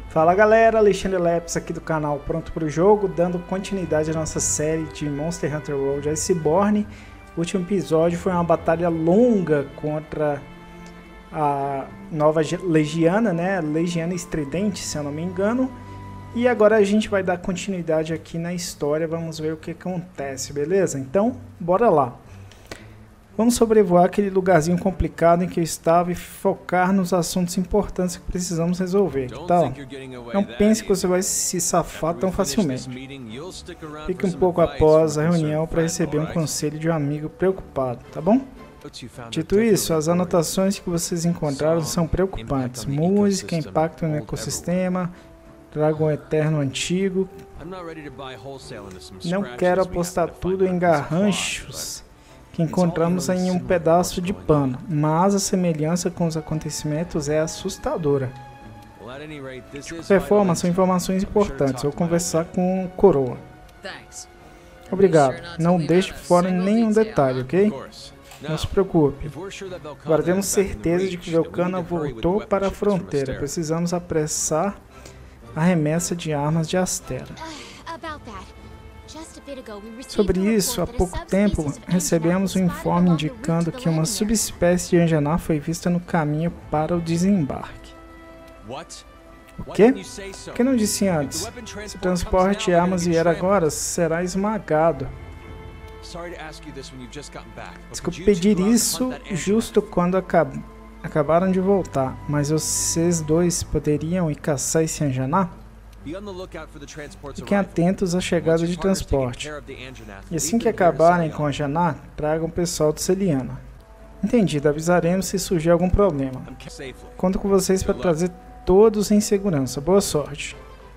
Fala galera, Alexandre Lepes aqui do canal Pronto Pro Jogo, dando continuidade à nossa série de Monster Hunter World Iceborne. O último episódio foi uma batalha longa contra a nova Legiana, né? Legiana Estridente, se eu não me engano. E agora a gente vai dar continuidade aqui na história, vamos ver o que acontece, beleza? Então, bora lá. Vamos sobrevoar aquele lugarzinho complicado em que eu estava e focar nos assuntos importantes que precisamos resolver, que tal? Não pense que você vai se safar tão facilmente. Fique um pouco após a reunião para receber um conselho de um amigo preocupado, tá bom? Dito isso, as anotações que vocês encontraram são preocupantes. Música, impacto no ecossistema, Dragão Eterno Antigo. Não quero apostar tudo em garranchos que encontramos em um pedaço de pano, mas a semelhança com os acontecimentos é assustadora. De qualquer forma, são informações importantes. Vou conversar com o Coroa. Obrigado. Não deixe fora nenhum detalhe, ok? Não se preocupe. Agora temos certeza de que Velkhana voltou para a fronteira. Precisamos apressar a remessa de armas de Astera. Sobre isso, há pouco tempo, recebemos um informe indicando que uma subespécie de Anjanath foi vista no caminho para o desembarque. O quê? Por que não disse antes? Se o transporte de armas vier agora, será esmagado. Desculpe pedir isso justo quando acabaram de voltar, mas vocês dois poderiam ir caçar esse Anjanath? Fiquem atentos à chegada de transporte. E assim que acabarem com a Anjanath, tragam o pessoal do Celiana. Entendido, avisaremos se surgir algum problema. Conto com vocês para trazer todos em segurança. Boa sorte.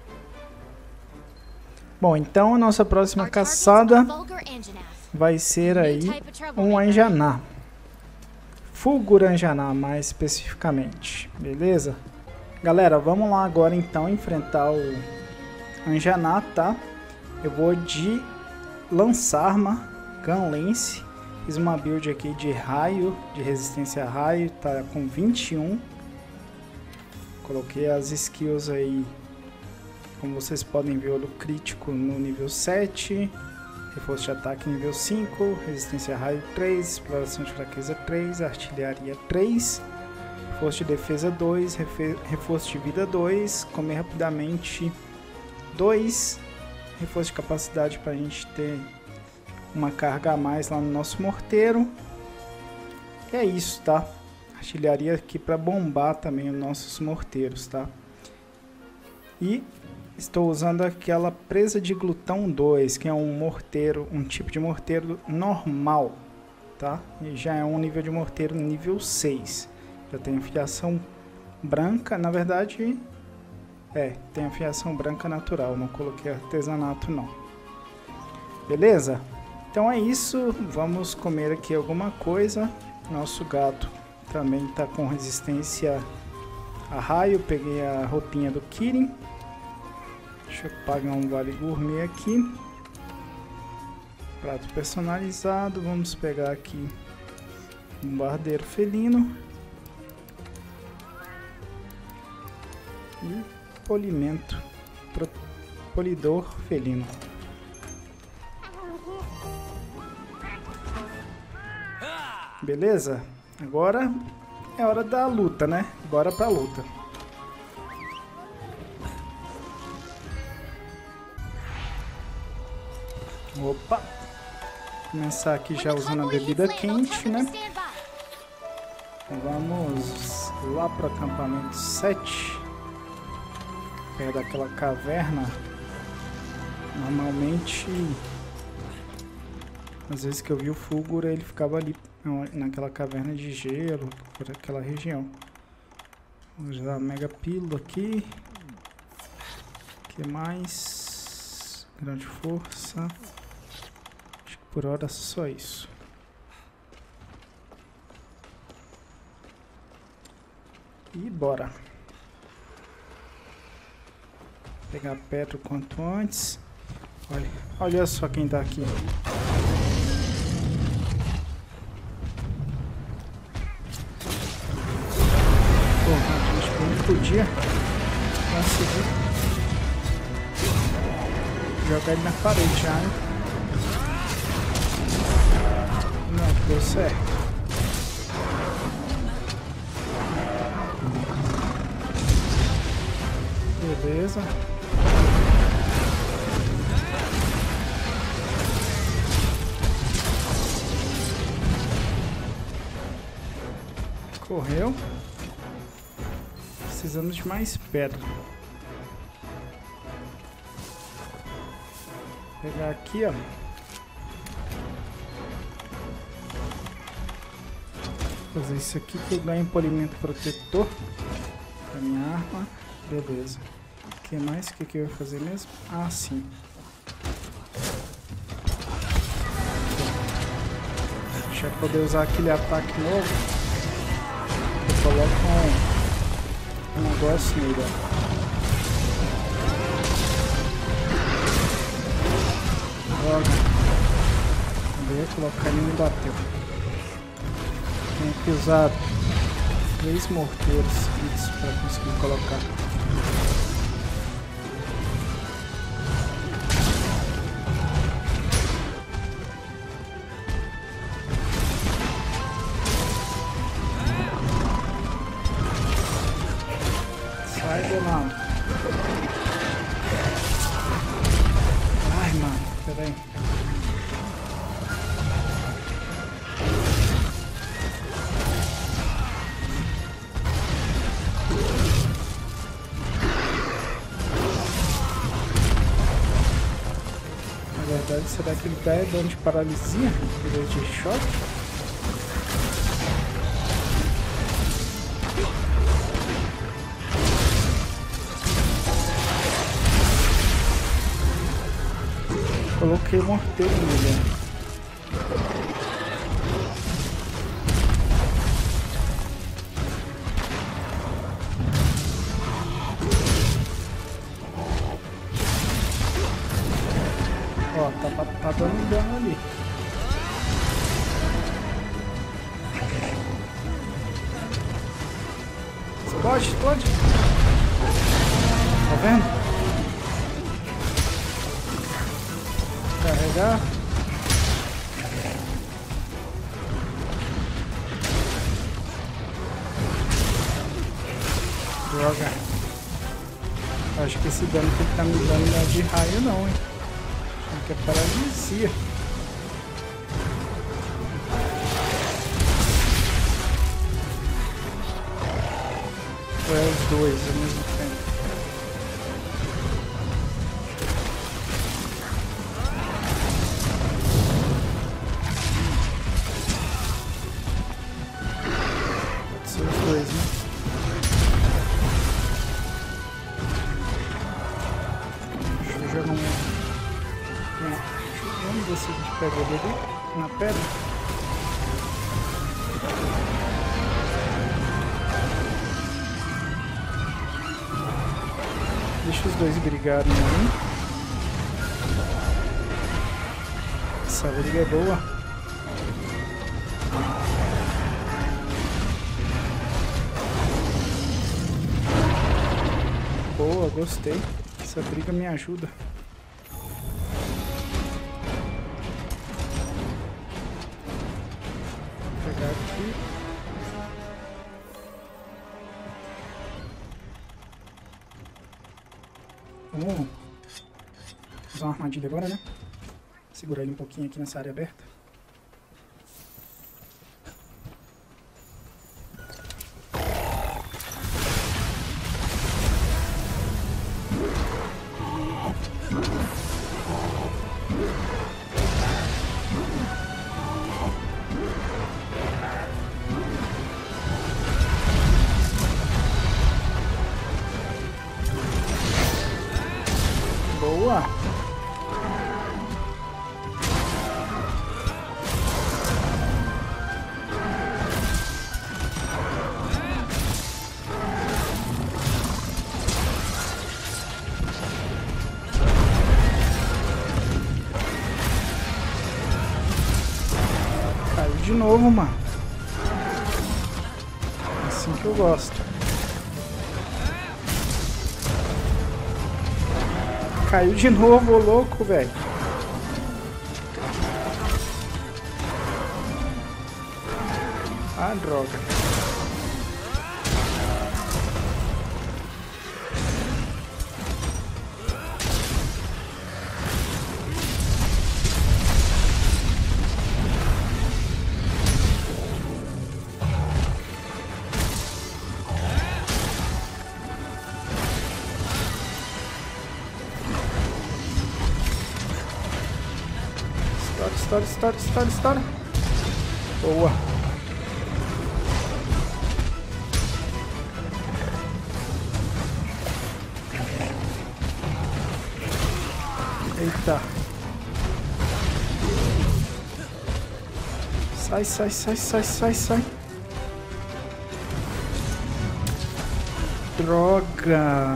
Bom, então a nossa próxima caçada vai ser aí um Anjanath. Fulgur Anjanath, mais especificamente. Beleza? Galera, vamos lá agora então enfrentar o Anjanath, tá? Eu vou de Lançarma, Gun Lance. Fiz uma build aqui de raio, de resistência a raio, tá com 21. Coloquei as skills aí, como vocês podem ver, o crítico no nível 7. Reforço de ataque nível 5, resistência a raio 3, exploração de fraqueza 3, artilharia 3. Reforço de defesa 2, reforço de vida 2, comer rapidamente 2, reforço de capacidade para a gente ter uma carga a mais lá no nosso morteiro. E é isso, tá? Artilharia aqui para bombar também os nossos morteiros, tá? E estou usando aquela presa de glutão 2, que é um morteiro, um tipo de morteiro normal, tá? E já é um nível de morteiro nível 6. Já tem afiação branca, na verdade, tem afiação branca natural, não coloquei artesanato não. Beleza? Então é isso, vamos comer aqui alguma coisa. Nosso gato também está com resistência a raio, peguei a roupinha do Kirin. Deixa eu pagar um vale gourmet aqui. Prato personalizado, vamos pegar aqui um bardeiro felino. E polimento, polidor felino. Beleza? Agora é hora da luta, né? Bora pra luta. Opa! Começar aqui já usando a bebida quente, né? Vamos lá para o acampamento 7. Perto daquela caverna. Normalmente, às vezes que eu vi o Fulgur, ele ficava ali naquela caverna de gelo, por aquela região. Vamos usar a mega pílula aqui. O que mais? Grande força. Acho que por hora só isso. E bora. Pegar Petro quanto antes. Olha só quem tá aqui. Porra, a gente podia. Consegui jogar ele na parede já, hein? Não, deu certo. Beleza. Correu. Precisamos de mais pedra. Vou pegar aqui, ó. Fazer isso aqui que eu ganho polimento protetor pra minha arma. Beleza. O que mais? O que eu ia fazer mesmo? Ah, sim. Deixa eu poder usar aquele ataque novo. Eu coloco um negócio nele, ó. Droga. Eu ia colocar ele e não bateu. Tenho que usar 3 morteiros seguidos para conseguir colocar. Sai, Donald. Ai, mano, peraí. Na verdade, será que ele dá dano de paralisia em vez de choque? Coloquei o morteiro nele. Ó, tá dando dano ali. Explode. Tá vendo? Carregar. Droga. Acho que esse dano que ele tá me dando não é de raio não, hein? Acho que é paralisia. Ou é os dois ao mesmo tempo? Vamos ver se a gente pega ele ali na pedra. Deixa os dois brigarem ali. Essa briga é boa. Boa, gostei. Essa briga me ajuda. Vou pegar aqui. Vamos usar uma armadilha agora, né? Segurar ele um pouquinho aqui nessa área aberta. Boa! Caiu de novo, mano. Assim que eu gosto. Caiu de novo, ô louco, velho. Ah, droga. Estoura. Boa. Eita. Sai. Droga.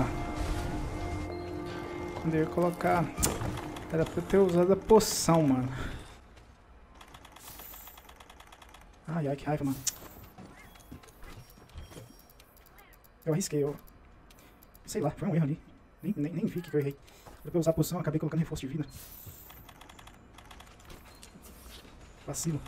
Quando eu ia colocar... Era pra eu ter usado a poção, mano. Ai, que raiva, mano. Eu arrisquei, sei lá, foi um erro ali. Nem vi que eu errei. Era pra eu usar a poção, acabei colocando reforço de vida. Vacilo.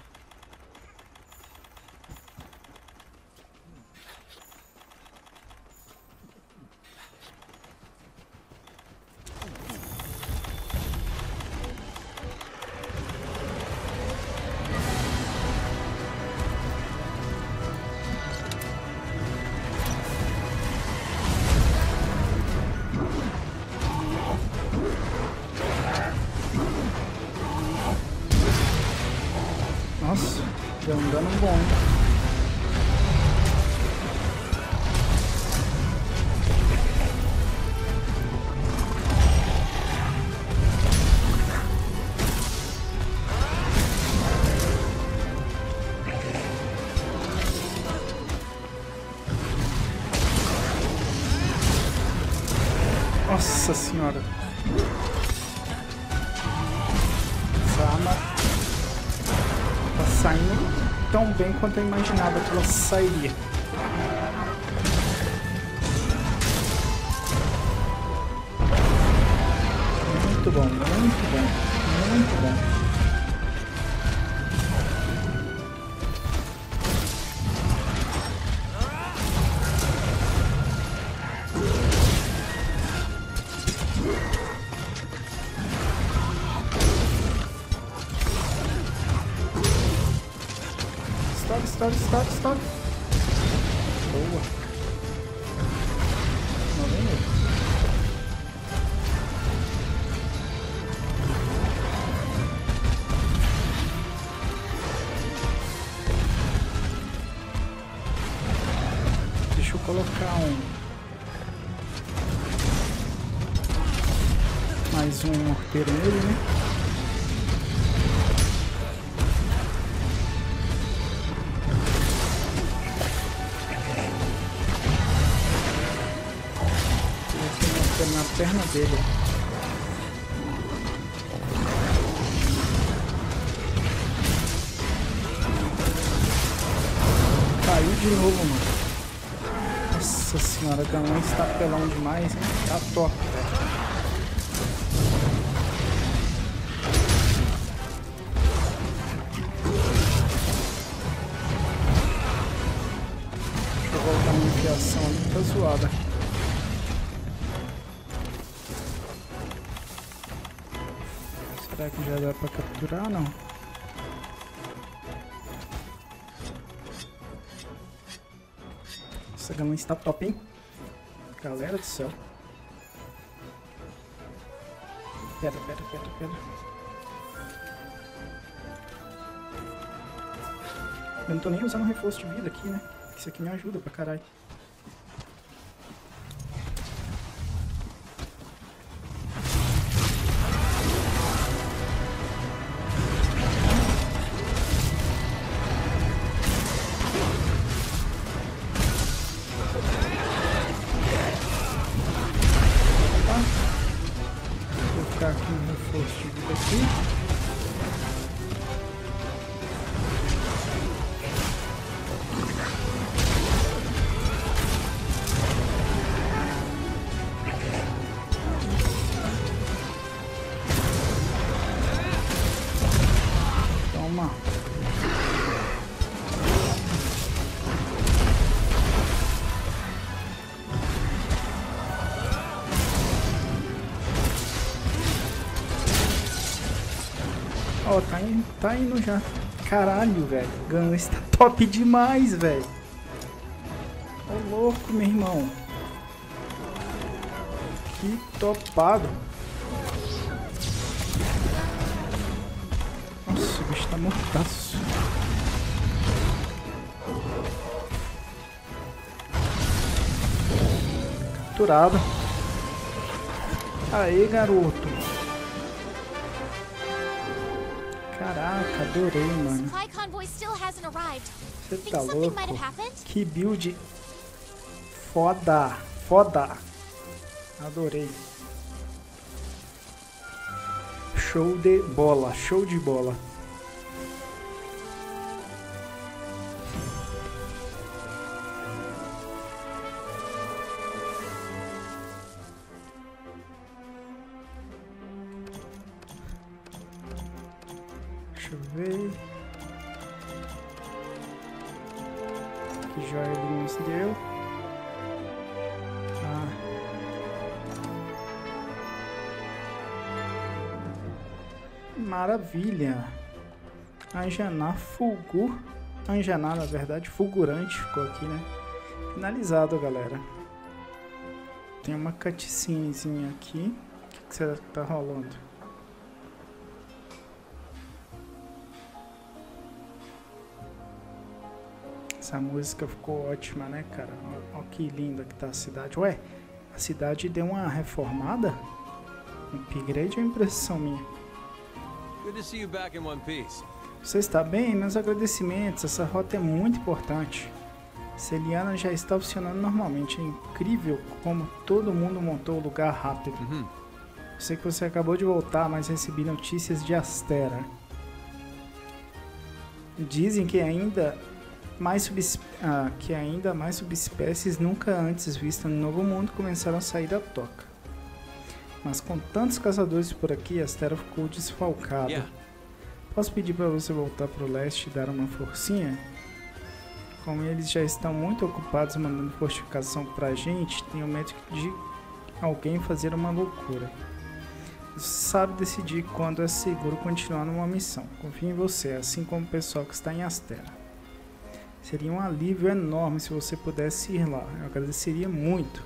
Nossa, deu um dano bom. Nossa senhora. Essa arma tá saindo tão bem quanto eu imaginava que ela sairia. Muito bom, muito bom, muito bom. Stop. Boa. Não vem mesmo. Deixa eu colocar mais um morteiro nele, né? Na perna dele. Caiu de novo, mano. Nossa senhora, a Gamã está pelão demais, hein? Tá top, velho. Deixa eu voltar minha enfiação ali, tá zoada. Será que já dá pra capturar? Não. Essa Gamã está top, hein? Galera do céu. Pedra. Eu não tô nem usando reforço de vida aqui, né? Isso aqui me ajuda pra caralho. Aqui um reforço de vida aqui. Ó, tá indo já. Caralho, velho. Gun está top demais, velho. Ô louco, meu irmão. Que topado. Nossa, o bicho tá mortaço. Capturado. Aê, garoto. Caraca, adorei, mano. Você tá louco? Que build foda, foda. Adorei. Show de bola, show de bola. Deixa eu ver. Que joia ele nos deu. Maravilha. Anjanar Fulgur. Anjanar, na verdade, Fulgurante ficou aqui, né? Finalizado, galera. Tem uma cutscenezinha aqui. O que será que tá rolando? Essa música ficou ótima, né, cara? Olha que linda que tá a cidade. Ué, a cidade deu uma reformada? Upgrade ou impressão minha? Good to see you back in one piece. Você está bem? Meus agradecimentos. Essa rota é muito importante. Celiana já está funcionando normalmente. É incrível como todo mundo montou o lugar rápido. Sei que você acabou de voltar, mas recebi notícias de Astera. Dizem que ainda mais subespécies nunca antes vistas no Novo Mundo começaram a sair da toca. Mas com tantos caçadores por aqui, Astera ficou desfalcada. Posso pedir para você voltar para o leste e dar uma forcinha? Como eles já estão muito ocupados mandando fortificação pra gente, tenho medo de alguém fazer uma loucura. Você sabe decidir quando é seguro continuar numa missão. Confio em você, assim como o pessoal que está em Astera. Seria um alívio enorme se você pudesse ir lá. Eu agradeceria muito.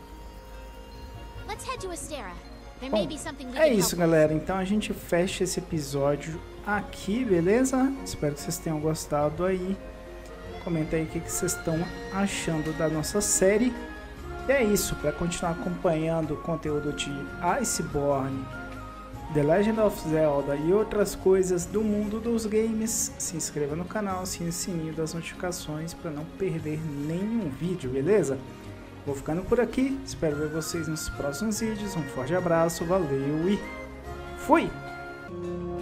Bom, é isso, galera. Então a gente fecha esse episódio aqui, beleza? Espero que vocês tenham gostado aí. Comenta aí o que vocês estão achando da nossa série. E é isso. Para continuar acompanhando o conteúdo de Iceborne, The Legend of Zelda e outras coisas do mundo dos games, se inscreva no canal, assine o sininho das notificações para não perder nenhum vídeo, beleza? Vou ficando por aqui, espero ver vocês nos próximos vídeos. Um forte abraço, valeu e fui!